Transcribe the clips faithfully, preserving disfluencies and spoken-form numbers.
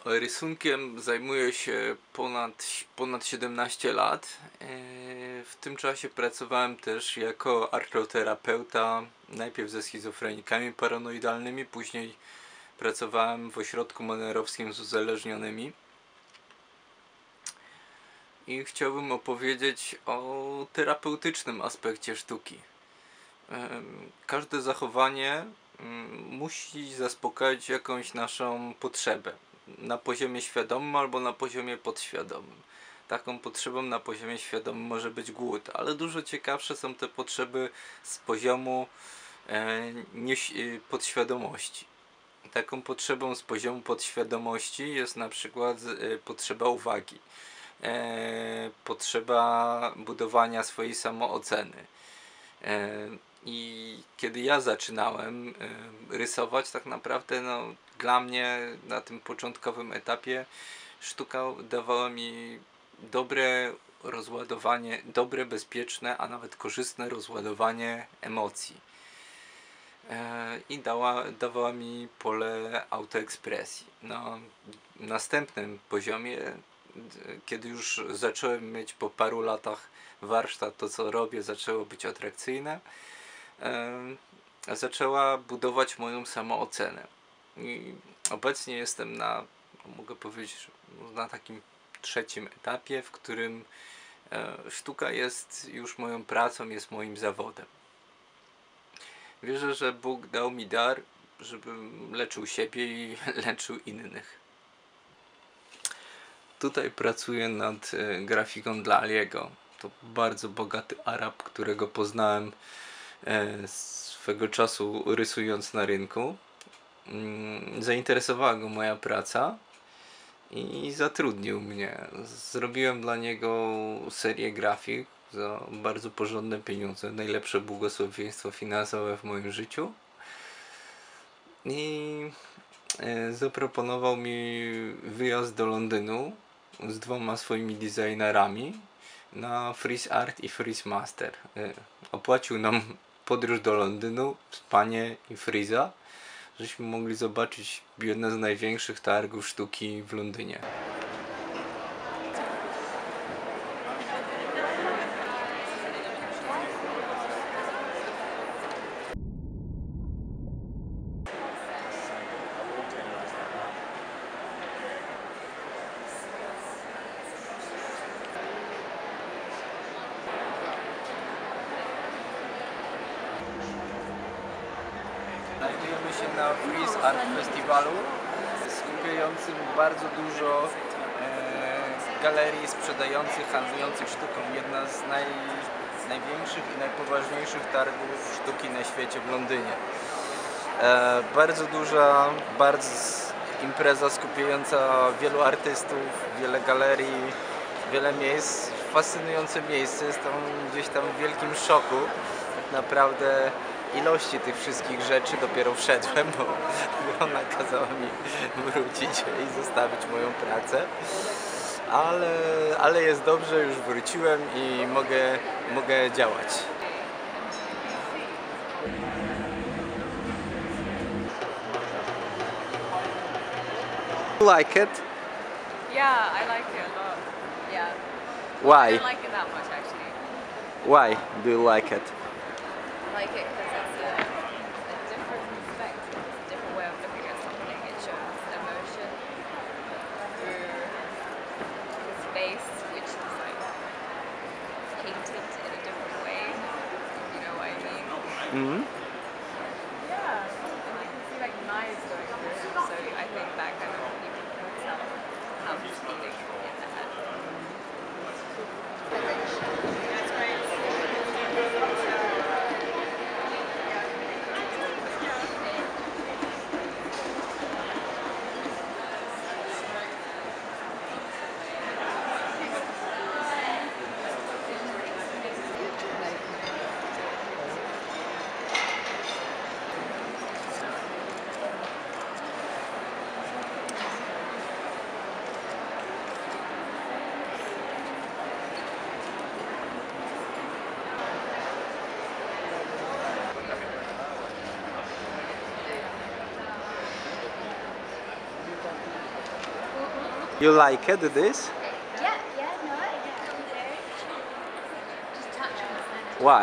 Rysunkiem zajmuję się ponad, ponad siedemnaście lat. W tym czasie pracowałem też jako artoterapeuta, najpierw ze schizofrenikami paranoidalnymi, później pracowałem w ośrodku mennerowskim z uzależnionymi. I chciałbym opowiedzieć o terapeutycznym aspekcie sztuki. Każde zachowanie musi zaspokajać jakąś naszą potrzebę na poziomie świadomym albo na poziomie podświadomym. Taką potrzebą na poziomie świadomym może być głód, ale dużo ciekawsze są te potrzeby z poziomu e, podświadomości. Taką potrzebą z poziomu podświadomości jest na przykład e, potrzeba uwagi, e, potrzeba budowania swojej samooceny. E, I kiedy ja zaczynałem y, rysować, tak naprawdę no, dla mnie na tym początkowym etapie sztuka dawała mi dobre rozładowanie, dobre, bezpieczne, a nawet korzystne rozładowanie emocji. E, I dała, dawała mi pole autoekspresji. Na następnym poziomie, kiedy już zacząłem mieć po paru latach warsztat, to co robię zaczęło być atrakcyjne, e, zaczęła budować moją samoocenę. I obecnie jestem na, mogę powiedzieć, na takim trzecim etapie, w którym e, sztuka jest już moją pracą, jest moim zawodem. Wierzę, że Bóg dał mi dar, żebym leczył siebie i leczył innych. Tutaj pracuję nad e, grafiką dla Aliego. To bardzo bogaty Arab, którego poznałem e, swego czasu rysując na rynku. Mm, zainteresowała go moja praca i zatrudnił mnie. Zrobiłem dla niego serię grafik za bardzo porządne pieniądze, najlepsze błogosławieństwo finansowe w moim życiu. I e, zaproponował mi wyjazd do Londynu z dwoma swoimi designerami na Freeze Art i Freeze Master. E, opłacił nam podróż do Londynu, spanie i Freeza, żeśmy mogli zobaczyć jedne z największych targów sztuki w Londynie. Znajdujemy się na Freeze Art Festiwalu, skupiającym bardzo dużo e, galerii sprzedających, handlujących sztuką. Jedna z naj, największych i najpoważniejszych targów sztuki na świecie w Londynie. E, bardzo duża, bardzo impreza skupiająca wielu artystów, wiele galerii, wiele miejsc. Fascynujące miejsce, jestem gdzieś tam w wielkim szoku. Tak naprawdę ilości tych wszystkich rzeczy dopiero wszedłem, bo, bo ona kazała mi wrócić i zostawić moją pracę. Ale, ale jest dobrze, już wróciłem i mogę, mogę działać. Like it? Yeah, I like it a lot. Yeah. Why? I don't like it that much actually. Why do you like it? I like it because it's a, a different perspective, it's a different way of looking at something. It shows emotion through space, which is like painted in a different way, if you know what I mean. Mm-hmm. Yeah, and you can see like knives going through, so I think that kind of you can tell how she's feeling in the head. That's great. You like it, this? Yeah, yeah, no, yeah. Just touch on the center. Why?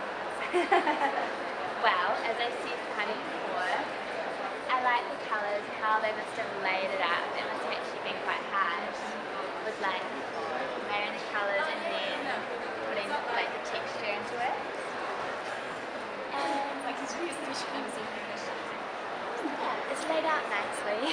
Well, as I said kind of before, I like the colours, how they must have laid it out. It must have actually been quite hard with like layering the colours and then putting like the texture into it. And yeah, it's laid out nicely.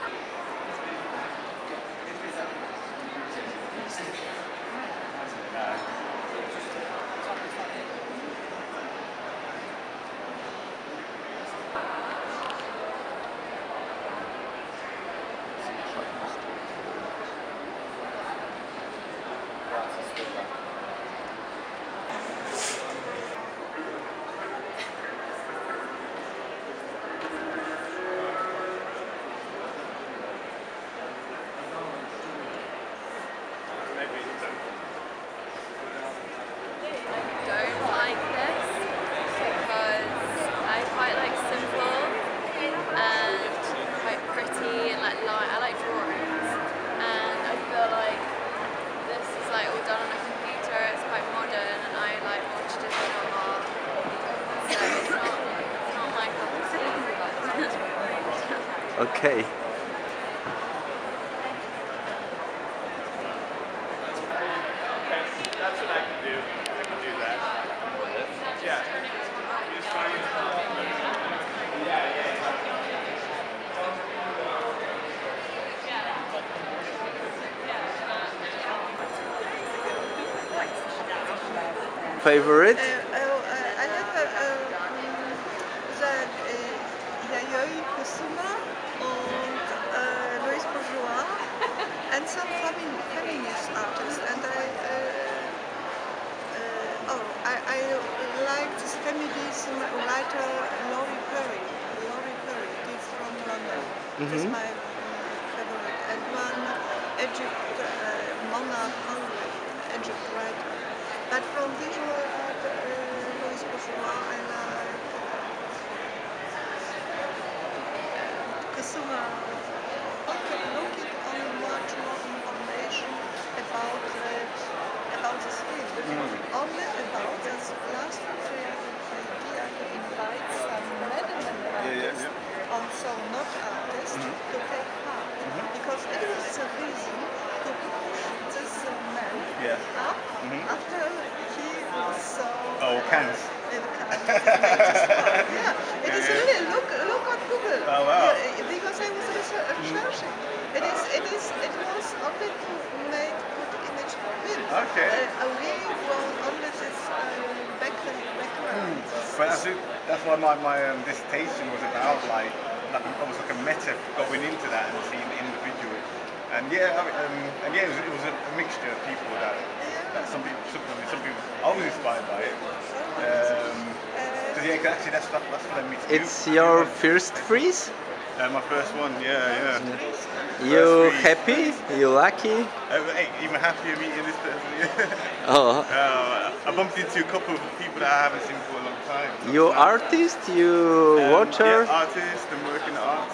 Don't like this because I quite like simple and quite pretty and like light. I like drawings, and I feel like this is like all done on a computer. It's quite modern, and I like more traditional art. So it's not, it's not my cup of tea. But Okay. That's what I can do. I can do that. Yeah. Just find Yeah, yeah. Favorite? Uh, oh, uh, I have a, uh, the uh, Yayoi Kusuma and uh, Louis Bourgeois and some femi- feminist artists. And I, uh, uh, oh, I, I like this feminism writer Laurie Perry. Laurie Perry, she's from London. It's Mhm. my uh, favorite. And one Egypt, uh, Mona Howley, Egypt writer. But from visual art, uh, Louis Bourgeois, I like uh, Kusuma. Looking on much more information about it, about this film. Only about this last year, idea to invite some Netherlands artists, also not artists, to take part. Because it was the reason to push this uh, man Yeah. up after he was so Oh, cans. in kind of latest part. Yeah, it is Yeah, yeah. really look look on Google. Oh, wow. Yeah, because I was research- researching. It is it is it was only to make good image for him. Okay. Uh, we want only this uh, back background. This- But that's, it, that's why my, my um, dissertation was about, like, like almost like a meta going into that and seeing the individual. And yeah, I mean, um, and yeah, it was, it was a, a mixture of people that, that some people, some, some people, I was inspired by it. Um, cause yeah, 'cause actually that's, that, that's what I meet. It's your first freeze? Uh, my first one, yeah, yeah. You freeze. happy? You lucky? Uh, hey, even happier meeting this person. Oh, uh, I bumped into a couple of people that I haven't seen for a long time. So you it's nice. artist? You Um, watcher? Yeah, artist, I'm working in the arts.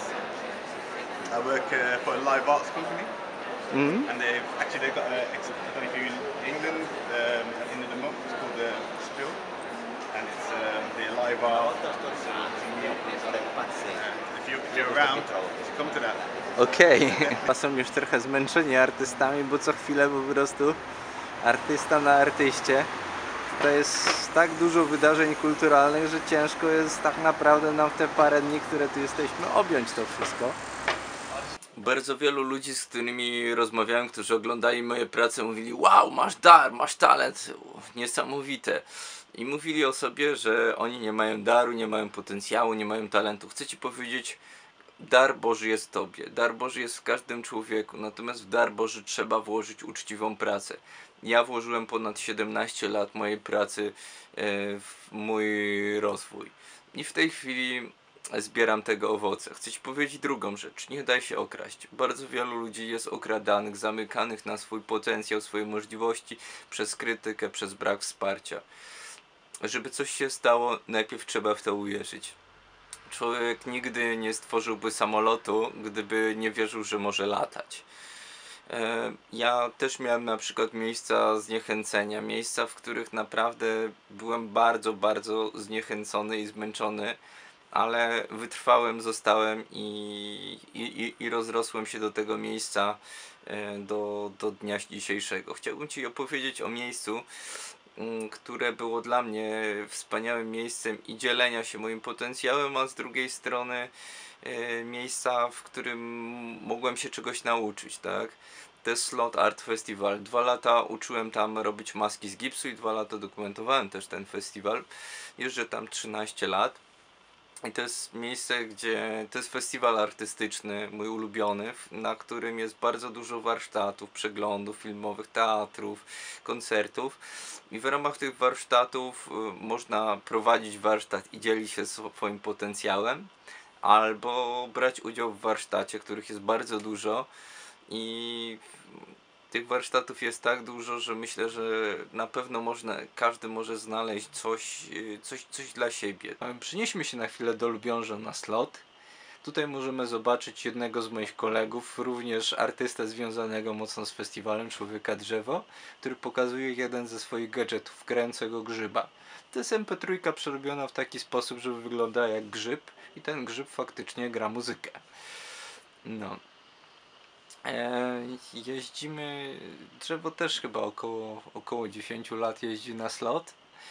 I work uh, for a live arts company, Mhm. and they've actually they've got a, ex- I don't know if you're in England, um, at the end of the month, it's called the Spill, and it's um, the live art. It's a, it's a new, uh, if, you, if you're around, come to that. Okej. Okay. Są już trochę zmęczeni artystami, bo co chwilę po prostu artysta na artyście. To jest tak dużo wydarzeń kulturalnych, że ciężko jest tak naprawdę nam w te parę dni, które tu jesteśmy, objąć to wszystko. Bardzo wielu ludzi, z którymi rozmawiałem, którzy oglądali moje prace, mówili: wow, masz dar, masz talent, niesamowite. I mówili o sobie, że oni nie mają daru, nie mają potencjału, nie mają talentu. Chcę ci powiedzieć, dar Boży jest w tobie, dar Boży jest w każdym człowieku, natomiast w dar Boży trzeba włożyć uczciwą pracę. Ja włożyłem ponad siedemnaście lat mojej pracy w mój rozwój i w tej chwili zbieram tego owoce. Chcę ci powiedzieć drugą rzecz, nie daj się okraść. Bardzo wielu ludzi jest okradanych, zamykanych na swój potencjał, swoje możliwości przez krytykę, przez brak wsparcia. Żeby coś się stało, najpierw trzeba w to uwierzyć. Człowiek nigdy nie stworzyłby samolotu, gdyby nie wierzył, że może latać. E, Ja też miałem na przykład miejsca zniechęcenia, miejsca, w których naprawdę byłem bardzo, bardzo zniechęcony i zmęczony, ale wytrwałem, zostałem i, i, i- i rozrosłem się do tego miejsca e, do, do dnia dzisiejszego. Chciałbym Ci opowiedzieć o miejscu, mm, które było dla mnie wspaniałym miejscem i dzielenia się moim potencjałem, a z drugiej strony e, miejsca, w którym mogłem się czegoś nauczyć, tak? To jest Slot Art Festival. Dwa lata uczyłem tam robić maski z gipsu i dwa lata dokumentowałem też ten festiwal. Jeżdżę tam trzynaście lat. I to jest miejsce, gdzie to jest festiwal artystyczny, mój ulubiony, na którym jest bardzo dużo warsztatów, przeglądów filmowych, teatrów, koncertów. I w ramach tych warsztatów y, można prowadzić warsztat i dzielić się swoim potencjałem, albo brać udział w warsztacie, których jest bardzo dużo. I tych warsztatów jest tak dużo, że myślę, że na pewno można, każdy może znaleźć coś, yy, coś, coś dla siebie. Przenieśmy się na chwilę do Lubiąża na Slot. Tutaj możemy zobaczyć jednego z moich kolegów, również artystę związanego mocno z festiwalem, Człowieka Drzewo, który pokazuje jeden ze swoich gadżetów, grającego grzyba. To jest em pe trzy przerobiona w taki sposób, żeby wyglądała jak grzyb i ten grzyb faktycznie gra muzykę. No. E, jeździmy, Drzewo też chyba około, około dziesięć lat jeździ na Slot.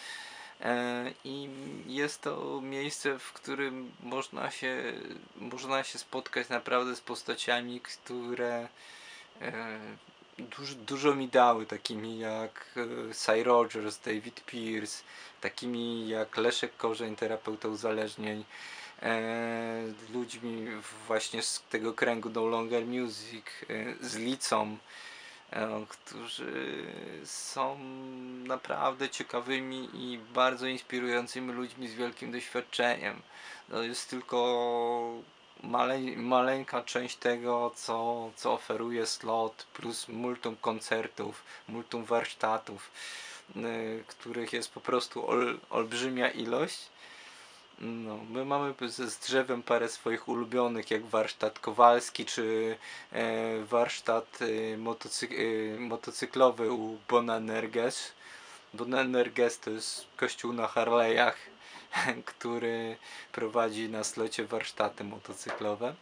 E, I jest to miejsce, w którym można się, można się spotkać naprawdę z postaciami, które e, dużo, dużo mi dały, takimi jak e, Cy Rogers, David Pierce, takimi jak Leszek Korzeń, terapeuta uzależnień, e, ludźmi właśnie z tego kręgu No Longer Music, e, z Licą, e, którzy są naprawdę ciekawymi i bardzo inspirującymi ludźmi z wielkim doświadczeniem. To jest tylko male, maleńka część tego, co, co oferuje Slot, plus multum koncertów, multum warsztatów, y, których jest po prostu ol, olbrzymia ilość. No, my mamy ze z Drzewem parę swoich ulubionych, jak warsztat Kowalski, czy e, warsztat e, motocyk e, motocyklowy u Bona Nerges. Bona Nerges to jest kościół na Harley'ach, który prowadzi na Slocie warsztaty motocyklowe.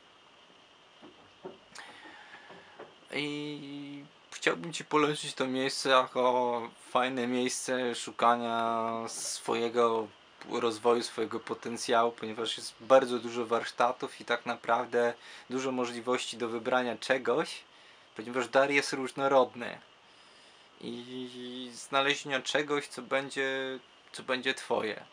I chciałbym Ci polecić to miejsce jako fajne miejsce szukania swojego rozwoju, swojego potencjału, ponieważ jest bardzo dużo warsztatów i tak naprawdę dużo możliwości do wybrania czegoś, ponieważ dar jest różnorodny i znalezienia czegoś, co będzie, co będzie Twoje.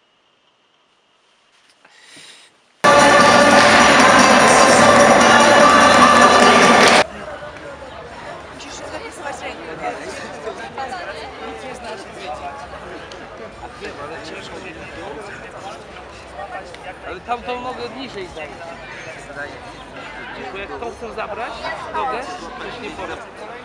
Musisz zapisywać rękę. Ale tamtą nogę niżej daj. Bo jak to chcą zabrać, nogę, to nie porę.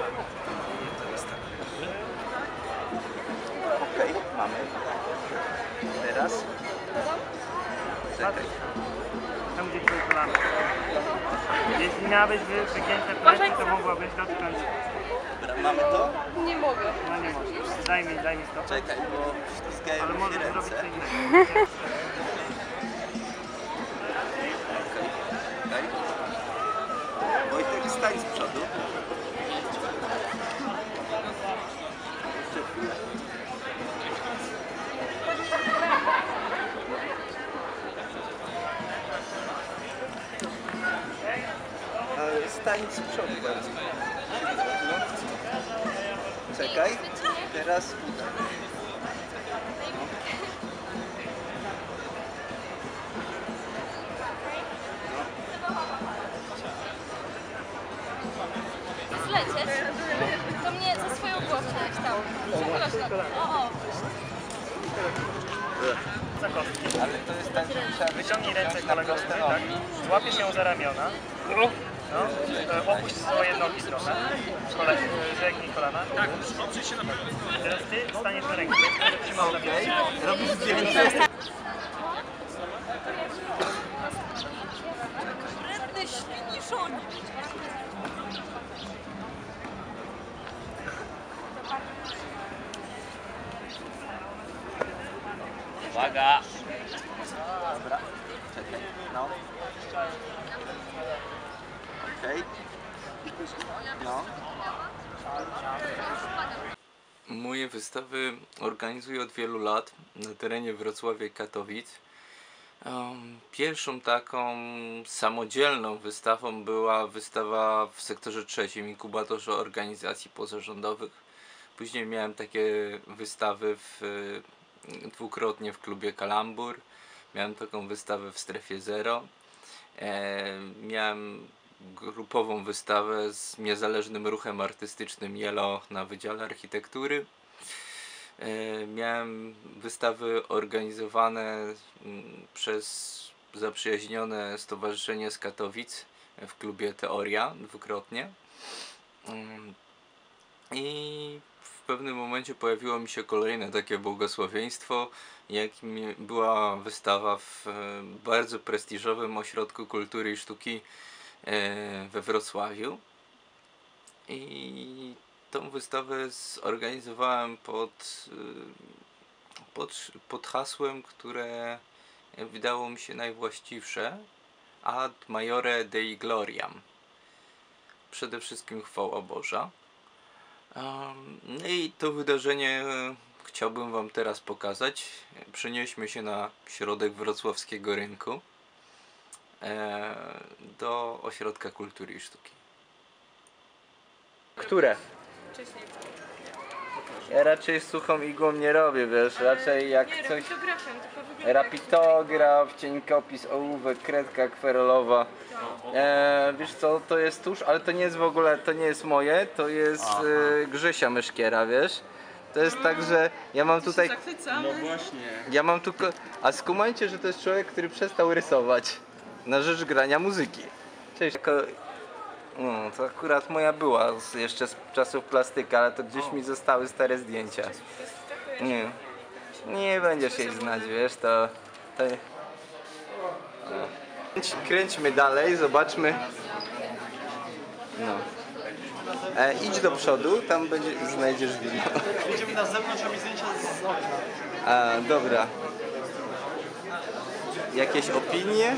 Okej, mamy. Teraz? Czekaj. Tam gdzie twoje kolano. Jeśli miałabyś wy- wygięte plecy, to mogłabyś dotknąć. Dobra, mamy to? Nie mogę. No nie możesz. Daj mi, daj mi stopę. Czekaj, bo ślizgają Ale mi możesz się zrobić ręce. co innego. Okej. Wojtek, stań z przodu. Jeszcze chwilę. Ale stań z przodu bardzo. Czekaj, teraz uda. Zlecieć? To mnie za swoją głowę leć tam. Przepraszam. O, o. Za kostki. Ale to jest tak, że trzeba Wyciągnij ręce wziąć na kolego, proste tak? nogi. Złapiesz ją za ramiona. No. E, Opuść swoje nogi trochę. Kole, zegnij kolana. Tak, oprzyj się na pewno. Teraz ty staniesz na rękę. Okej, robisz zdjęcie. Wredny świniszonie. Uwaga! Dobra, czekaj, no. Okej. No. Moje wystawy organizuję od wielu lat na terenie Wrocławia i Katowic. Um, pierwszą taką samodzielną wystawą była wystawa w sektorze trzecim, inkubatorze organizacji pozarządowych. Później miałem takie wystawy w, dwukrotnie w klubie Kalambur. Miałem taką wystawę w strefie zero. E, miałem grupową wystawę z niezależnym ruchem artystycznym Yellow na Wydziale Architektury. E, miałem wystawy organizowane przez zaprzyjaźnione stowarzyszenie z Katowic w klubie Teoria dwukrotnie. I w pewnym momencie pojawiło mi się kolejne takie błogosławieństwo, jakim była wystawa w bardzo prestiżowym ośrodku kultury i sztuki we Wrocławiu. I tą wystawę zorganizowałem pod, pod, pod hasłem, które wydało mi się najwłaściwsze: Ad Maiore Dei Gloriam. Przede wszystkim chwała Boża. No i to wydarzenie chciałbym wam teraz pokazać. Przenieśmy się na środek wrocławskiego rynku do Ośrodka Kultury i Sztuki. Które? Wcześniej. Ja raczej suchą igłą nie robię, wiesz, raczej jak Nie, coś... rapitografem, tylko wygląda jak Rapitograf, cieńkopis, ołówek, kredka akwarelowa. E, wiesz co, to jest tusz, ale to nie jest w ogóle, to nie jest moje, to jest e, Grzesia Myszkiera, wiesz. To jest tak, że ja mam tutaj... Zachwycamy. Ja mam tu... ko- A skumajcie, że to jest człowiek, który przestał rysować na rzecz grania muzyki. Cześć. Ko- No, to akurat moja była z, jeszcze z czasów plastyka, ale to gdzieś mi zostały stare zdjęcia. Nie, nie będziesz jej znać, wiesz, to... to... Kręć, kręćmy dalej, zobaczmy. No. E, idź do przodu, tam będzie, znajdziesz wino. Będziemy na zewnątrz robić zdjęcia z okna. A, dobra. Jakieś opinie?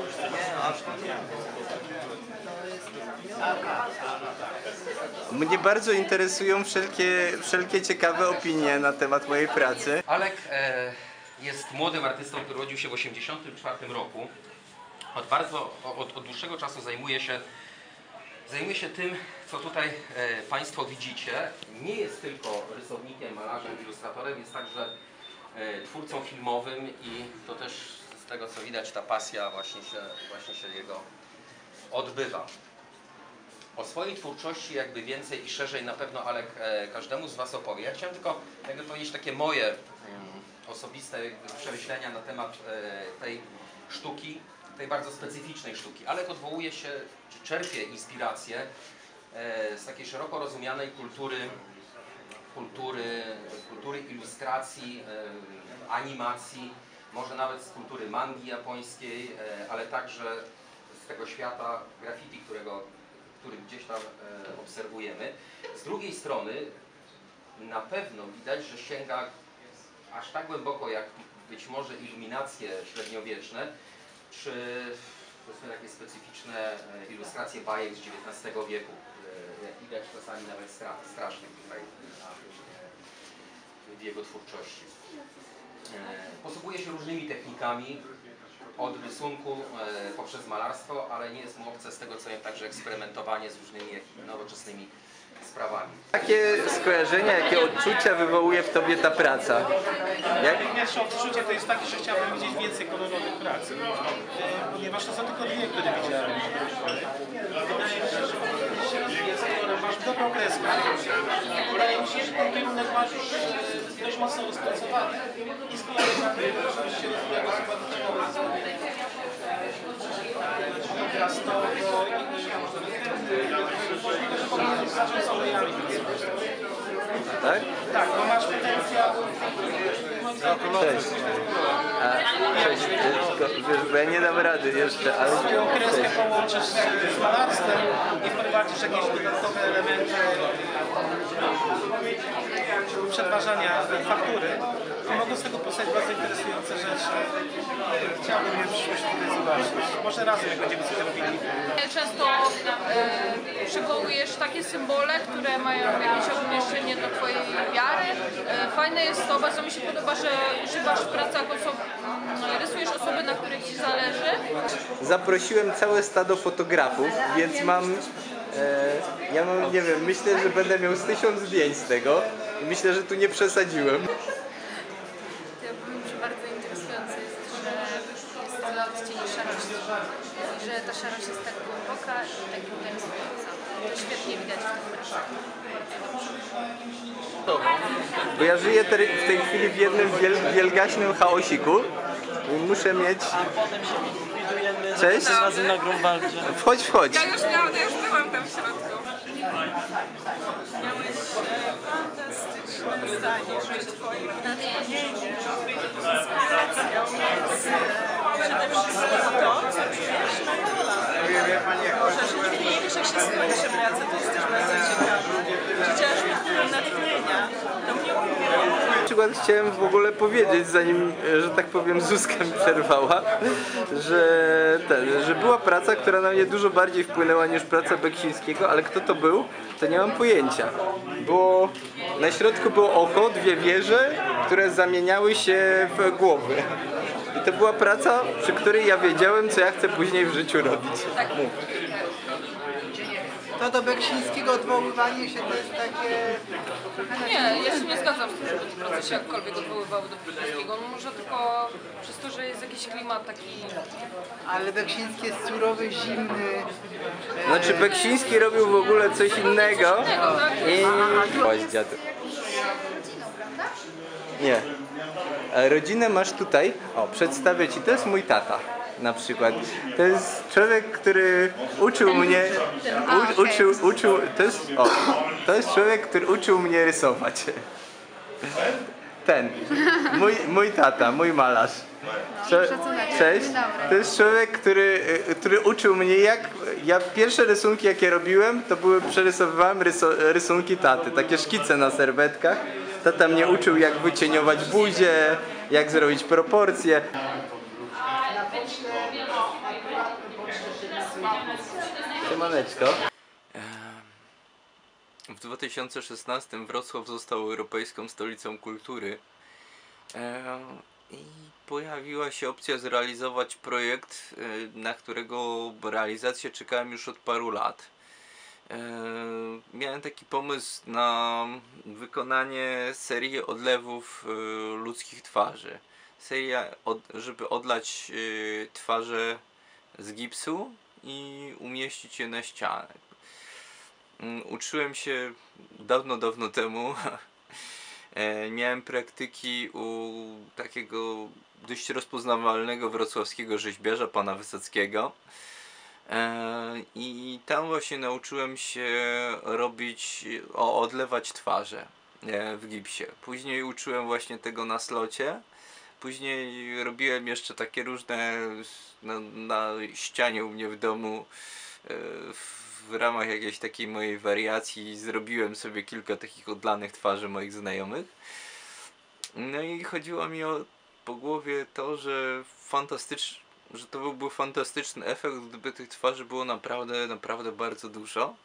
Mnie bardzo interesują wszelkie, wszelkie ciekawe opinie na temat mojej pracy. Alek e, jest młodym artystą, który urodził się w tysiąc dziewięćset osiemdziesiątym czwartym roku. Od bardzo, od, od dłuższego czasu zajmuje się, zajmuje się tym, co tutaj e, Państwo widzicie. Nie jest tylko rysownikiem, malarzem, ilustratorem, jest także e, twórcą filmowym i to też z tego, co widać, ta pasja właśnie się, właśnie się jego odbywa. O swojej twórczości jakby więcej i szerzej na pewno Alek e, każdemu z Was opowie. Ja chciałem tylko jakby powiedzieć takie moje mm, osobiste przemyślenia na temat e, tej sztuki, tej bardzo specyficznej sztuki. Alek odwołuje się, czy czerpie inspirację e, z takiej szeroko rozumianej kultury, kultury, kultury ilustracji, e, animacji, może nawet z kultury mangi japońskiej, e, ale także z tego świata graffiti, którego który gdzieś tam e, obserwujemy. Z drugiej strony na pewno widać, że sięga aż tak głęboko jak być może iluminacje średniowieczne, czy powiedzmy takie specyficzne e, ilustracje bajek z dziewiętnastego wieku, e, jak widać czasami nawet stra strasznych tutaj w jego twórczości. E, posługuje się różnymi technikami, od rysunku e, poprzez malarstwo, ale nie jest mu obce z tego co wiem także eksperymentowanie z różnymi nowoczesnymi sprawami. Jakie skojarzenia, jakie odczucia wywołuje w Tobie ta praca? Jak? Pierwsze odczucie to jest takie, że chciałbym widzieć więcej kolorowych prac, e, ponieważ to są tylko dwie, które widziałem. Wydaje mi się, że powinien się rozwijać z kolorem. Masz dobrą kreskę. Wydaje mi się, że ten kierunek masz już e, dość mocno rozpracowany i z kolorem się rozwija dosyć bardzo ciekawe. Teraz to zacząć z olejami. Tak? Tak, bo masz potencjał. Cześć. A, cześć. Tylko, wiesz, bo ja nie dam rady jeszcze, ale... Swoją kreskę połączysz z, z malarstwem i wprowadzisz jakieś dodatkowe elementy przetwarzania faktury. to mogą z tego powstać bardzo interesujące rzeczy. Chciałbym je w przyszłości tutaj zobaczyć. Może razem, jak będziemy coś robili. Często e, przywołujesz takie symbole, które mają jakieś odniesienie do Twojej wiary. E, fajne jest to, bardzo mi się podoba, że używasz w pracach osob, m, rysujesz osoby, na których Ci zależy. Zaprosiłem całe stado fotografów, więc mam, e, ja mam, nie wiem, myślę, że będę miał z tysiąc zdjęć z tego i myślę, że tu nie przesadziłem. Ja powiem, że bardzo interesujące jest, że jest coraz cieni szarość i że ta szarość jest tak głęboka i tak interesująca. To świetnie widać w tych pracach. Bo ja żyję te, w tej chwili w jednym wiel, wielgaśnym chaosiku i muszę mieć... Cześć! Razem na Grunwaldzie. Wchodź, wchodź! Ja już miałam, ja już byłam tam w środku. Miałeś fantastyczne zdanie, że Twoim natchnieniem, inspiracją jest przede wszystkim to, co czujesz na kolach. Może rzeczywiście, że się skończy praca, to jesteś bardzo ciekawy. Chociaż pod wpływem natchnienia, to mnie umie. Na przykład chciałem w ogóle powiedzieć, zanim, że tak powiem, Zuzka mi przerwała, że, ten, że była praca, która na mnie dużo bardziej wpłynęła niż praca Beksińskiego, ale kto to był, to nie mam pojęcia. Bo na środku było oko, dwie wieże, które zamieniały się w głowy. I to była praca, przy której ja wiedziałem, co ja chcę później w życiu robić. Mów. To do Beksińskiego odwoływanie się to jest takie... Nie, ja się nie zgadzam z tym, żeby te prace się jakkolwiek odwoływały do Beksińskiego. No może tylko przez to, że jest jakiś klimat taki... Ale Beksiński jest surowy, zimny. Znaczy Beksiński robił w ogóle coś innego i... Chodź, dziadu. Nie. A rodzinę masz tutaj. O, przedstawię Ci, to jest mój tata na przykład. To jest człowiek, który uczył mnie... U, uczył, uczył... To jest... O, to jest człowiek, który uczył mnie rysować. Ten. Mój, mój tata, mój malarz. Cze Cześć. To jest człowiek, który, który uczył mnie jak... Ja pierwsze rysunki jakie robiłem, to były, przerysowywałem ryso, rysunki taty. Takie szkice na serwetkach. Tata mnie uczył jak wycieniować buzię, jak zrobić proporcje. Siemaneczko. W dwa tysiące szesnastym Wrocław został Europejską Stolicą Kultury i pojawiła się opcja zrealizować projekt, na którego realizację czekałem już od paru lat. Miałem taki pomysł na wykonanie serii odlewów ludzkich twarzy. Seria, od, żeby odlać twarze z gipsu i umieścić je na ścianę. Uczyłem się dawno, dawno temu. Miałem praktyki u takiego dość rozpoznawalnego wrocławskiego rzeźbiarza, pana Wysockiego. I tam właśnie nauczyłem się robić, o, odlewać twarze w gipsie. Później uczyłem właśnie tego na slocie. Później robiłem jeszcze takie różne na, na ścianie u mnie w domu w ramach jakiejś takiej mojej wariacji. Zrobiłem sobie kilka takich odlanych twarzy moich znajomych. No i chodziło mi o, po głowie to, że fantastycz, że to byłby fantastyczny efekt, gdyby tych twarzy było naprawdę, naprawdę bardzo dużo.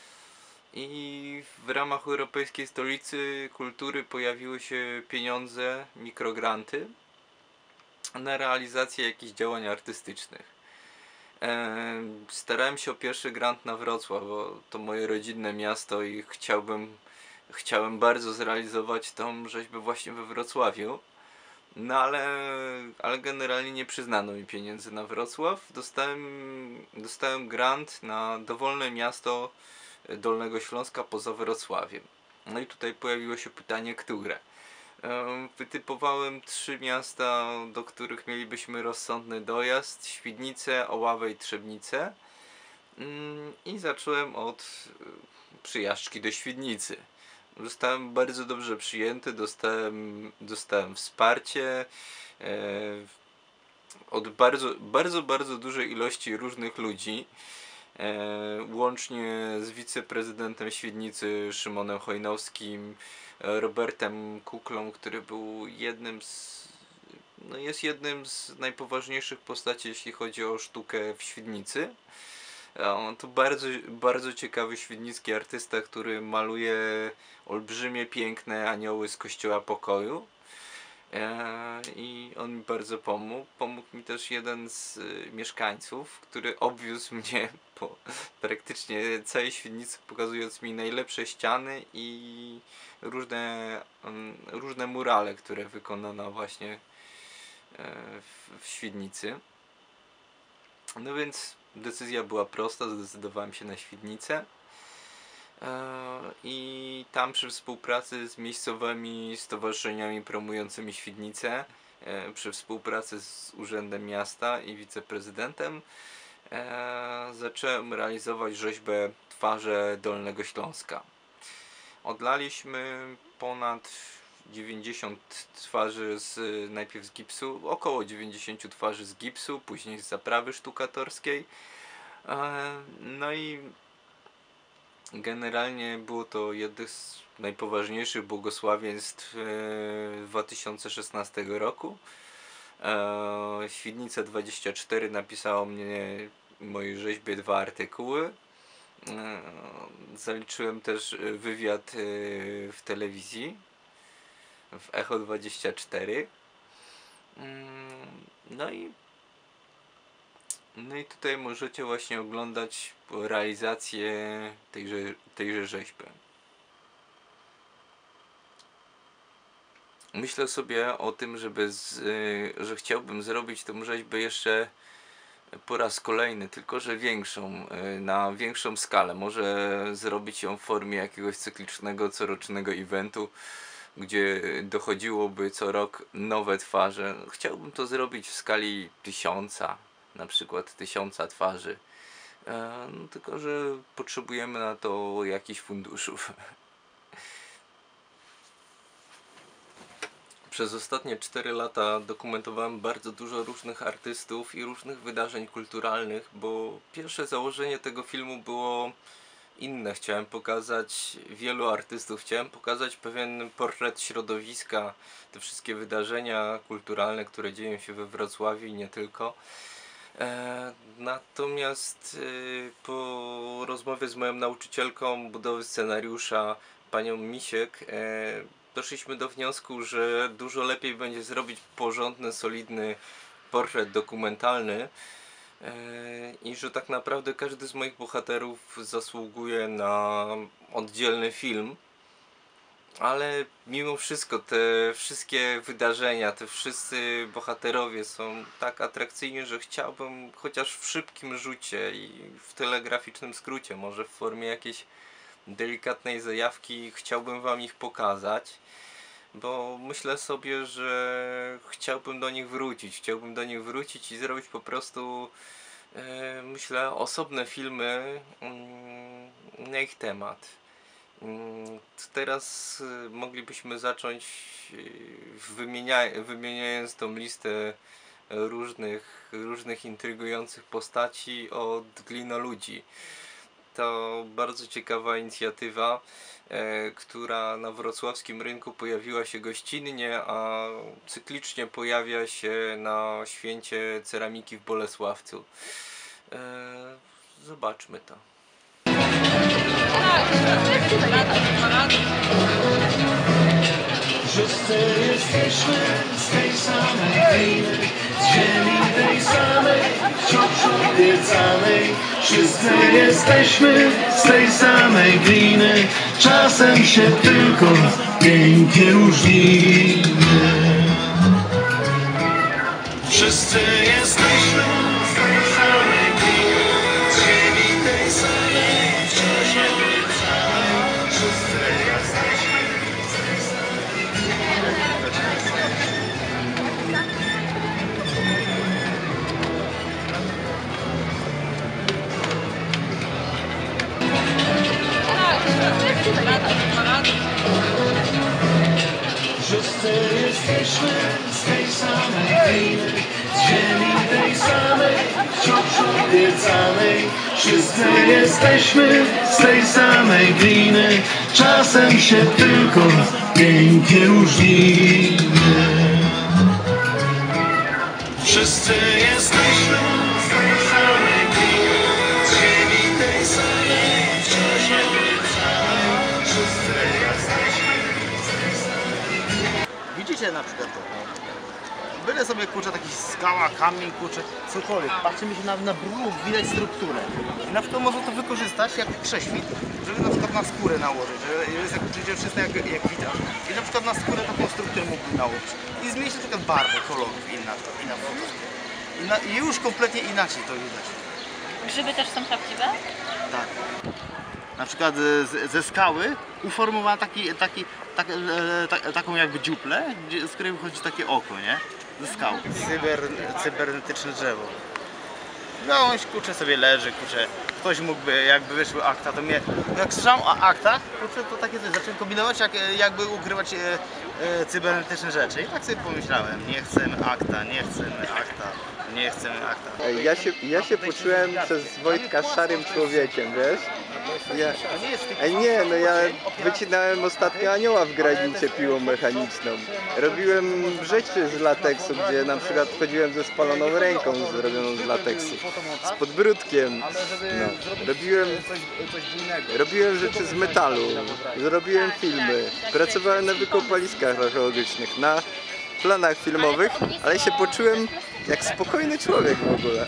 I w ramach Europejskiej Stolicy Kultury pojawiły się pieniądze, mikrogranty na realizację jakichś działań artystycznych. Starałem się o pierwszy grant na Wrocław, bo to moje rodzinne miasto i chciałbym, chciałem bardzo zrealizować tą rzeźbę właśnie we Wrocławiu. No ale, ale generalnie nie przyznano mi pieniędzy na Wrocław. Dostałem, dostałem grant na dowolne miasto Dolnego Śląska poza Wrocławiem. No i tutaj pojawiło się pytanie, które? Wytypowałem trzy miasta, do których mielibyśmy rozsądny dojazd: Świdnicę, Oławę i Trzebnicę. I zacząłem od przyjażdżki do Świdnicy. Zostałem bardzo dobrze przyjęty, dostałem, dostałem wsparcie e, od bardzo, bardzo, bardzo dużej ilości różnych ludzi. E, łącznie z wiceprezydentem Świdnicy Szymonem Chojnowskim, Robertem Kuklą, który był jednym z, no jest jednym z najpoważniejszych postaci, jeśli chodzi o sztukę w Świdnicy. On to bardzo, bardzo ciekawy świdnicki artysta, który maluje olbrzymie, piękne anioły z Kościoła Pokoju. I on mi bardzo pomógł. Pomógł mi też jeden z mieszkańców, który obwiózł mnie po praktycznie całej Świdnicy, pokazując mi najlepsze ściany i różne, różne murale, które wykonano właśnie w Świdnicy. No więc decyzja była prosta, zdecydowałem się na Świdnicę. I tam przy współpracy z miejscowymi stowarzyszeniami promującymi Świdnicę, przy współpracy z Urzędem Miasta i wiceprezydentem, zacząłem realizować rzeźbę Twarze Dolnego Śląska. Odlaliśmy ponad dziewięćdziesiąt twarzy z, najpierw z gipsu, około dziewięćdziesiąt twarzy z gipsu, później z zaprawy sztukatorskiej. No i generalnie było to jedno z najpoważniejszych błogosławieństw dwa tysiące szesnastego roku. Świdnica dwadzieścia cztery napisało mnie mojej rzeźbie dwa artykuły. Zaliczyłem też wywiad w telewizji, w Echo dwadzieścia cztery. No i No i tutaj możecie właśnie oglądać realizację tejże, tejże rzeźby. Myślę sobie o tym, żeby z, że chciałbym zrobić tę rzeźbę jeszcze po raz kolejny, tylko że większą, na większą skalę. Może zrobić ją w formie jakiegoś cyklicznego, corocznego eventu, gdzie dochodziłoby co rok nowe twarze. Chciałbym to zrobić w skali tysiąca, na przykład tysiąca twarzy. E, no tylko że potrzebujemy na to jakichś funduszów. Przez ostatnie cztery lata dokumentowałem bardzo dużo różnych artystów i różnych wydarzeń kulturalnych, bo pierwsze założenie tego filmu było inne. Chciałem pokazać wielu artystów, chciałem pokazać pewien portret środowiska, te wszystkie wydarzenia kulturalne, które dzieją się we Wrocławiu i nie tylko. E, natomiast e, po rozmowie z moją nauczycielką budowy scenariusza, panią Misiek, e, doszliśmy do wniosku, że dużo lepiej będzie zrobić porządny, solidny portret dokumentalny e, i że tak naprawdę każdy z moich bohaterów zasługuje na oddzielny film. Ale mimo wszystko te wszystkie wydarzenia, te wszyscy bohaterowie są tak atrakcyjni, że chciałbym chociaż w szybkim rzucie i w telegraficznym skrócie, może w formie jakiejś delikatnej zajawki, chciałbym wam ich pokazać, bo myślę sobie, że chciałbym do nich wrócić, chciałbym do nich wrócić i zrobić po prostu, yy, myślę, osobne filmy yy, na ich temat. Teraz moglibyśmy zacząć wymienia, wymieniając tą listę różnych, różnych intrygujących postaci od Glinoludzi. To bardzo ciekawa inicjatywa, e, która na wrocławskim rynku pojawiła się gościnnie, a cyklicznie pojawia się na święcie ceramiki w Bolesławcu. E, zobaczmy to. Wszyscy jesteśmy z tej samej gliny, z ziemi tej samej, wciąż obiecanej. Wszyscy jesteśmy z tej samej gliny, czasem się tylko pięknie różnimy. Wszyscy jesteśmy z tej samej gliny, z ziemi tej samej, wciąż obiecanej. Wszyscy jesteśmy z tej samej gliny. Wszyscy jesteśmy z tej samej gliny, z ziemi tej samej, wciąż obiecanej. Wszyscy jesteśmy z tej samej samej gliny, czasem się tylko pięknie różnimy. Wszyscy jesteśmy z tej samej gliny, z ziemi tej samej, wciąż obiecałej. Wszyscy jesteśmy z tej samej gliny. Widzicie na przykład to? Byle sobie kurczę taki skała, kamień, kurczę, cokolwiek. Patrzymy się na, na bruk, widać strukturę. I na przykład można to wykorzystać jako prześwit, żeby na przykład na skórę nałożyć, że jest jak przejrzyste jak, jak widać. I na przykład na skórę taką strukturę mógłbym nałożyć. I zmienić na przykład barwę, kolorów inna, inna foto. I, na, I już kompletnie inaczej to widać. Grzyby też są prawdziwe? Tak. Na przykład z, ze skały uformowałem taki, taki, tak, e, ta, taką jakby dziuplę, gdzie, z której wychodzi takie oko, nie? Ze skał. Cyber, cybernetyczne drzewo. Gałąź, kurczę, sobie leży, kurczę. Ktoś mógłby, jakby wyszły akta, to mnie, jak słyszałem o aktach, kurczę, to takie coś, zacząłem kombinować, jak, jakby ukrywać e, e, cybernetyczne rzeczy. I tak sobie pomyślałem, nie chcemy akta, nie chcemy akta, nie chcemy akta. Ja się, ja się poczułem przez Wojtka szarym człowiekiem, wiesz? Ja, ej nie, no ja wycinałem ostatnio anioła w granicie piłą mechaniczną. Robiłem rzeczy z lateksu, gdzie na przykład chodziłem ze spaloną ręką zrobioną z lateksu, z podbródkiem. No. Robiłem, robiłem rzeczy z metalu, zrobiłem filmy, pracowałem na wykopaliskach archeologicznych, na planach filmowych, ale się poczułem jak spokojny człowiek w ogóle.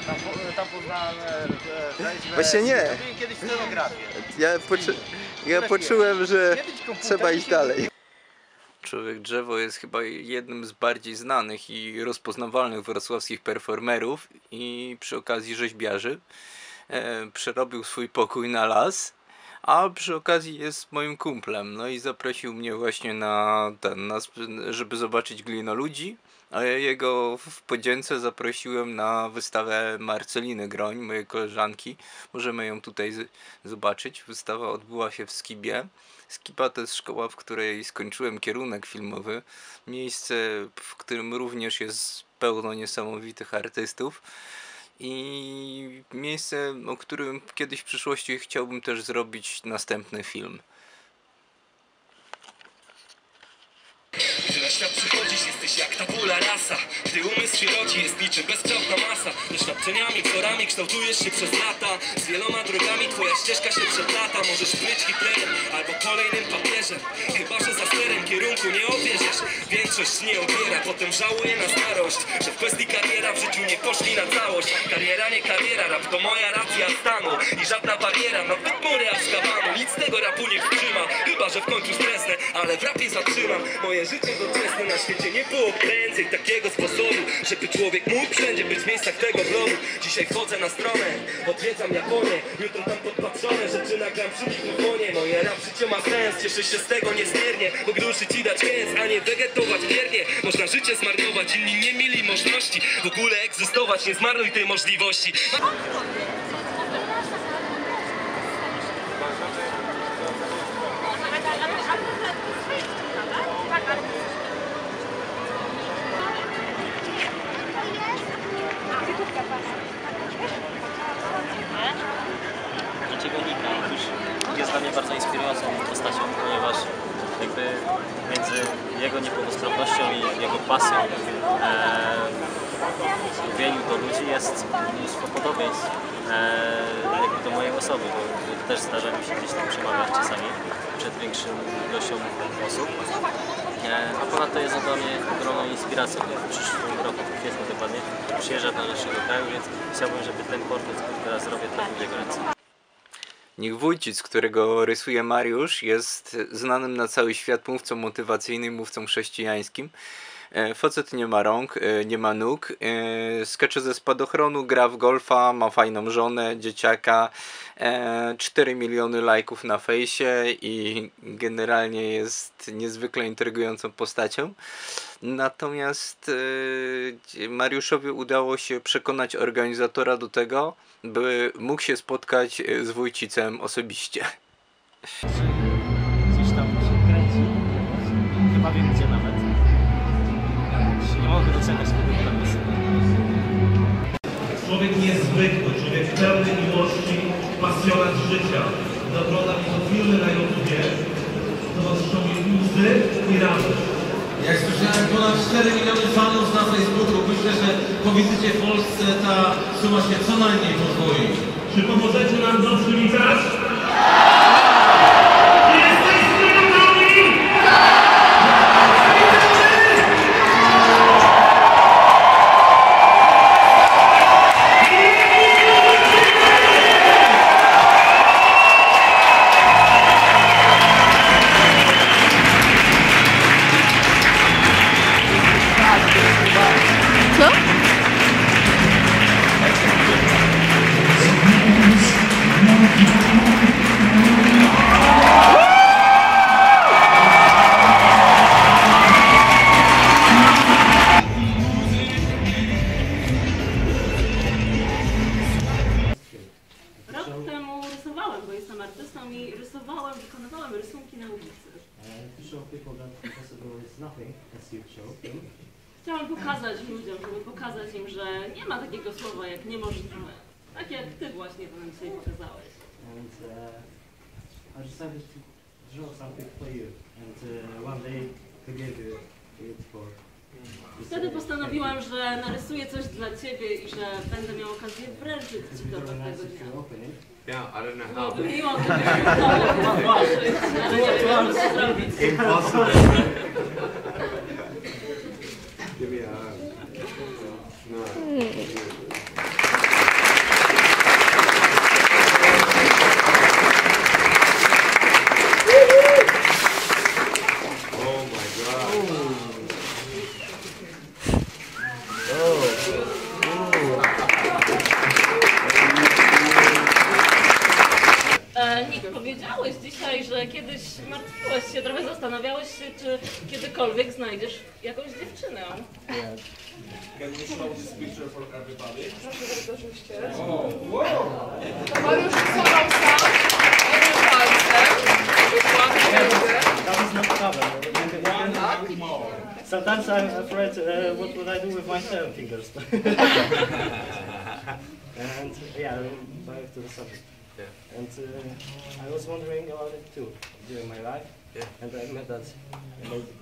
Właśnie nie. Ja, poczu ja poczułem, że trzeba iść dalej. Człowiek Drzewo jest chyba jednym z bardziej znanych i rozpoznawalnych wrocławskich performerów i przy okazji rzeźbiarzy. E, przerobił swój pokój na las, a przy okazji jest moim kumplem. No i zaprosił mnie właśnie na ten, na, żeby zobaczyć glinoludzi, a ja jego w podzięce zaprosiłem na wystawę Marceliny Groń, mojej koleżanki. Możemy ją tutaj z, zobaczyć. Wystawa odbyła się w Skibie. Skiba to jest szkoła, w której skończyłem kierunek filmowy. Miejsce, w którym również jest pełno niesamowitych artystów. I miejsce, o którym kiedyś w przyszłości chciałbym też zrobić następny film. Gdy na świat przychodzisz, jesteś jak tabula rasa. Gdy umysł się rodzi, jest niczym bezkształtna masa. Doświadczeniami, wzorami kształtujesz się przez lata. Z wieloma drogami twoja ścieżka się przeplata. Możesz być Hitlerem albo kolejnym papieżem. Chyba że za sterem kierunku nie obierzesz. Większość nie obiera, potem żałuje na starość, że w kwestii kariera w życiu nie poszli na całość. Kariera nie kariera, rap to moja racja stanu. I żadna bariera, nawet mury Azkabanu. Nic z tego rapu nie wstrzyma, chyba że w końcu stresnę, ale w rapie zatrzymam moje życie doczesne. Na świecie nie było prędzej takiego sposobu, żeby człowiek mógł wszędzie być w miejscach tego globu. Dzisiaj wchodzę na stronę, odwiedzam Japonię. Jutro tam podpatrzone rzeczy nagram przy mikrofonie. Moje rap życie ma sens, cieszę się z tego niezmiernie. Mogę ruszyć i dać kęs, a nie wegetować wiernie. Można życie zmarnować, inni nie mieli możliwości w ogóle egzystować, nie zmarnuj tej możliwości. Dlaczego Nika? Otóż jest dla mnie bardzo inspirującą postacią, ponieważ jakby między jego niepełnosprawnością i jego pasją e, w mówieniu do ludzi jest mnóstwo podobieństw e, jakby do mojej osoby, bo też zdarza mi się gdzieś tam przemawiać czasami przed większą ilością osób. E, a ponadto jest on dla mnie ogromną inspiracją. W przyszłym roku, w kwietniu dokładnie, przyjeżdża do naszego kraju, więc chciałbym, żeby ten portret, który teraz zrobię, trafił w jego ręce. Nick Wójcic, którego rysuje Mariusz, jest znanym na cały świat mówcą motywacyjnym, mówcą chrześcijańskim. Facet nie ma rąk, nie ma nóg, skacze ze spadochronu, gra w golfa, ma fajną żonę, dzieciaka, cztery miliony lajków na fejsie i generalnie jest niezwykle intrygującą postacią. Natomiast Mariuszowi udało się przekonać organizatora do tego, by mógł się spotkać z Wójcicem osobiście. Coś tam się kręci, chyba wiem gdzie nawet. Nie mogę doceniać tego planu. Człowiek niezwykły, człowiek pełny miłości, pasjonat życia, zagląda mi do zobaczymy na YouTubie, towarzyszą mi łzy i radość. Jak słyszałem, ponad cztery miliony fanów na Facebooku. Myślę, że po wizycie w Polsce ta suma się co najmniej podwoi. Czy pomożecie nam to przywitać? Jesteście gotowi? Co? Rok temu rysowałem, bo jestem artystą i rysowałem, wykonywałem rysunki na ulicy. Chciałam pokazać ludziom, żeby pokazać im, że nie ma takiego słowa jak niemożliwe. Tak jak ty właśnie to nam dzisiaj pokazałeś. And uh, I decided to draw something for you, and uh, one day to give you it for. Wtedy postanowiłam, że narysuję coś dla ciebie i że będę miał okazję wręczyć ci to tego dnia. Yeah, I don't know how. Byłoby miło, gdybyś to włożyć, ale nie wiem, jak to zrobić. Impossible. Give me a hug. No. Oh my God. E, Nick, powiedziałeś dzisiaj, że kiedyś martwiłeś się, trochę zastanawiałeś się, czy kiedykolwiek znajdziesz jakąś dziewczynę. Yeah. Can you show this picture for everybody? Proszę bardzo, oczywiście. Oh, wow! To Mariusz rysował sam, jednym palcem. Dokładnie. That is not a problem. Sometimes I'm afraid uh, what would I do with my seven fingers. And yeah, back to the subject. Yeah. And uh, I was wondering about it too during my life. Yeah. And I met that amazing.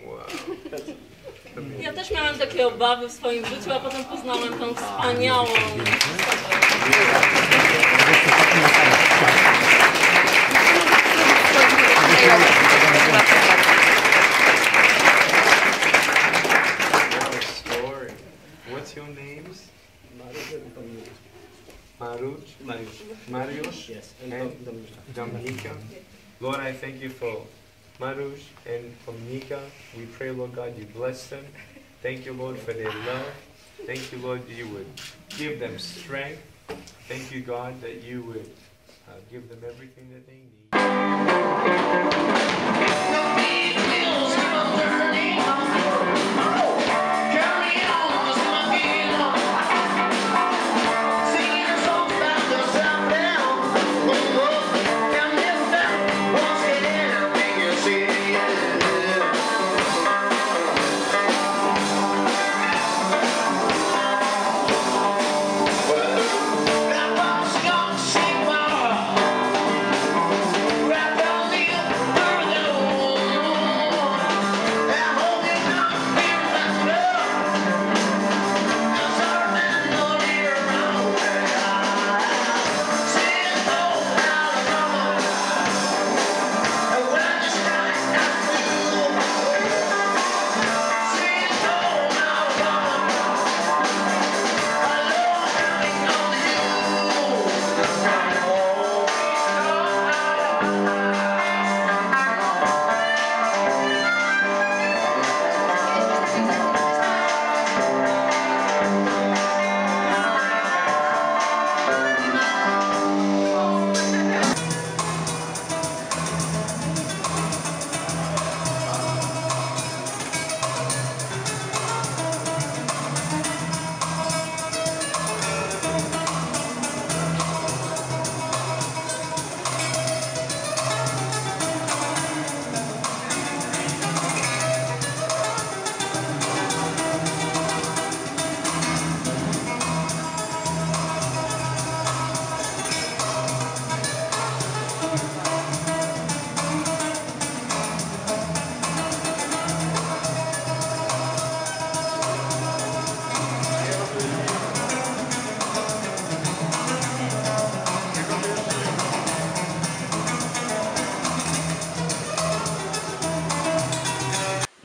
Wow. Ja też miałam takie obawy w swoim życiu, a potem poznałam tą wspaniałą Story. What's your names? Maruch, Mariusz, Mariusz, yes, and, and Dominika. Lord, I thank you for Maruch and Dominika. We pray, Lord God, you bless them. Thank you, Lord, for their love. Thank you, Lord, you would give them strength. Thank you, God, that you would uh, give them everything that they need. Right.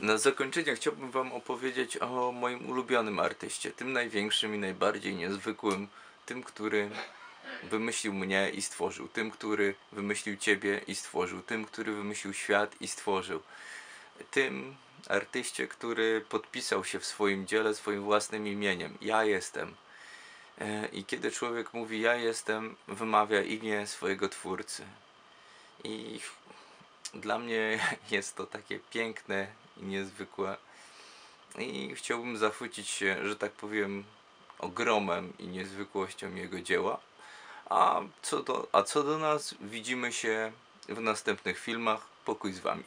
Na zakończenie chciałbym wam opowiedzieć o moim ulubionym artyście, tym największym i najbardziej niezwykłym, tym, który wymyślił mnie i stworzył, tym, który wymyślił ciebie i stworzył, tym, który wymyślił świat i stworzył, tym artyście, który podpisał się w swoim dziele swoim własnym imieniem. Ja jestem. I kiedy człowiek mówi ja jestem, wymawia imię swojego twórcy. I dla mnie jest to takie piękne i niezwykłe. I chciałbym zachwycić się, że tak powiem, ogromem i niezwykłością jego dzieła. A co do, a co do nas, widzimy się w następnych filmach. Pokój z wami.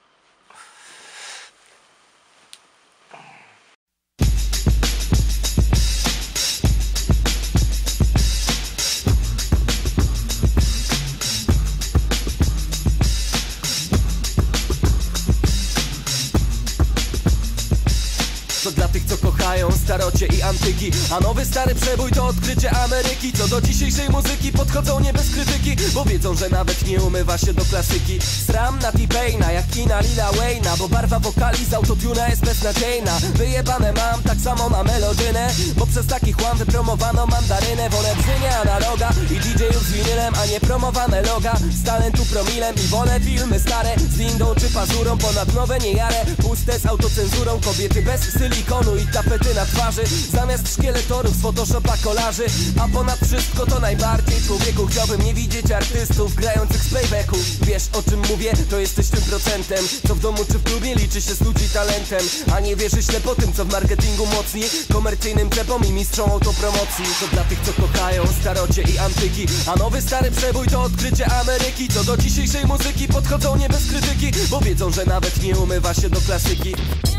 To dla tych, co kochają starocie i antyki, a nowy stary przebój to odkrycie Ameryki. Co do dzisiejszej muzyki podchodzą nie bez krytyki, bo wiedzą, że nawet nie umywa się do klasyki. Sram na T-Paina, jak Kina Lila Wayna, bo barwa wokali z autotuna jest beznadziejna. Wyjebane mam tak samo na melodynę, bo przez taki chłam wypromowano mandarynę. Wolę brzmienie analoga i D J-ów z winylem, a nie promowane loga z talentu promilem. I wolę filmy stare z Lindą czy Pazurą, ponad nowe nie jarę, puste z autocenzurą. Kobiety bez silikonu i tapety na twarzy, zamiast szkieletorów z Photoshopa kolarzy. A ponad wszystko to najbardziej człowieku chciałbym nie widzieć artystów grających z playbacku. Wiesz o czym mówię? To jesteś tym procentem, co w domu czy w klubie liczy się z ludzi talentem, a nie wierzy ślepo tym, co w marketingu mocni, komercyjnym czepom i mistrzom autopromocji. To dla tych, co kochają starocie i antyki, a nowy stary przebój to odkrycie Ameryki. Co do dzisiejszej muzyki podchodzą nie bez krytyki, bo wiedzą, że nawet nie umywa się do klasyki.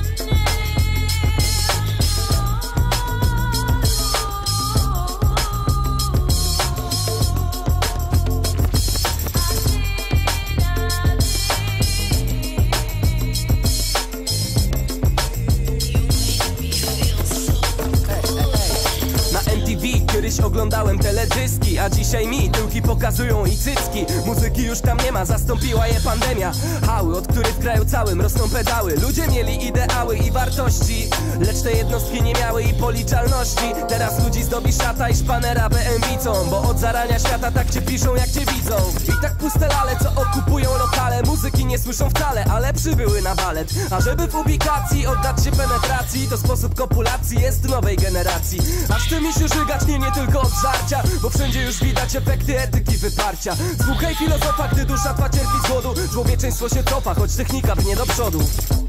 Kiedyś oglądałem teledyski, a dzisiaj mi tyłki pokazują i cycki. Muzyki już tam nie ma, zastąpiła je pandemia. Hały, od których w kraju całym rosną pedały. Ludzie mieli ideały i wartości, lecz te jednostki nie miały i policzalności. Teraz ludzi zdobi szata i szpanera B M W-cą, bo od zarania świata tak cię piszą, jak cię widzą. I tak puste lale, co okupują lokale, muzyki nie słyszą wcale, ale przybyły na balet. A żeby w ubikacji oddać się penetracji, to sposób kopulacji jest nowej generacji. Aż ty mi się żygać nie, nie tylko od żarcia, bo wszędzie już widać efekty etyki wyparcia. Słuchaj filozofa, gdy dusza twa cierpi z głodu. Człowieczeństwo się cofa, choć technika brnie do przodu.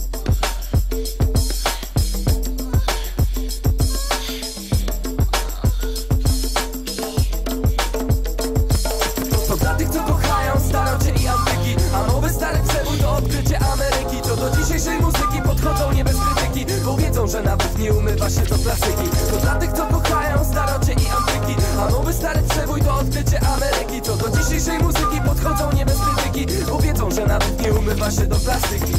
To dla tych, co kochają starocie i antyki, a nowy stary przebój to odkrycie Ameryki. To do dzisiejszej muzyki podchodzą nie bez krytyki, bo wiedzą, że nawet nie umywa się do klasyki. To dla tych, co kochają starocie i antyki, a nowy stary przebój to odkrycie Ameryki. Co do dzisiejszej muzyki podchodzą nie bez krytyki, bo wiedzą, że nawet nie umywa się do klasyki.